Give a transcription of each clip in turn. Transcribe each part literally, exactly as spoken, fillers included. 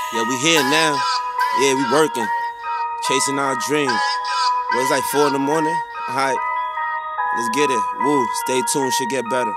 Yeah, we here now. Yeah, we working, chasing our dream. Well, it's like four in the morning. Alright, let's get it. Woo, stay tuned, shit get better.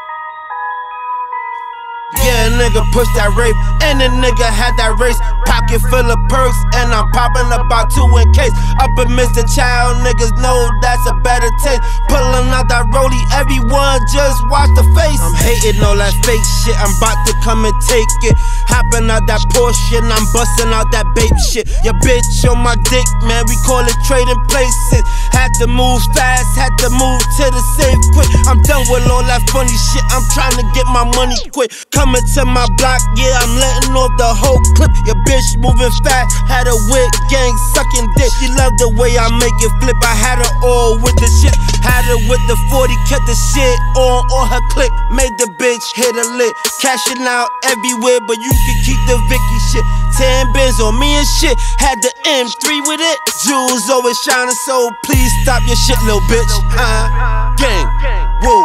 Yeah, a nigga push that rape, and a nigga had that race. Pocket full of perks, and I'm popping about two in case. Up in Mister Child, niggas know that's a better taste. Pulling out that rollie, everyone just watch the face. I'm hating all that fake shit, I'm about to come and take it. Hopping out that Porsche, and I'm busting out that babe shit. Your bitch on my dick, man, we call it trading places. Had to move fast, had to move to the safe quick. I'm done with all that funny shit, I'm trying to get my money quick. Coming to my block, yeah, I'm letting off the whole clip. Your bitch moving fast, had a wig gang sucking dick. She loved the way I make it flip. I had her all with the shit, had her with the forty, kept the shit on on her click. Made the bitch hit a lick, cashing out everywhere, but you can keep the Vicky shit. Ten bins on me and shit, had the M three with it. Jewels always shining, so please stop your shit, little bitch. Huh? Gang, woo.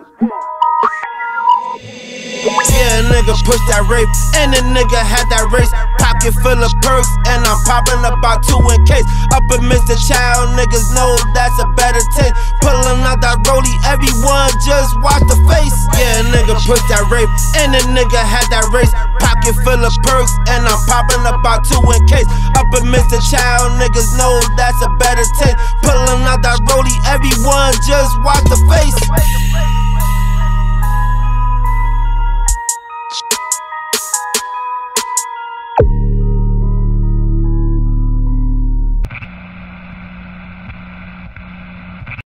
Yeah, a nigga push that rape, and a nigga had that race. Pocket full of perks, and I'm popping about two in case. Up in Mister Child, niggas know that's a better taste. Pulling out that rollie, everyone just watch the face. Yeah, a nigga push that rape, and a nigga had that race. Pocket full of perks, and I'm popping about two in case. Up in Mister Child, niggas know that's a better taste. Pulling out that rollie, everyone just watch the face.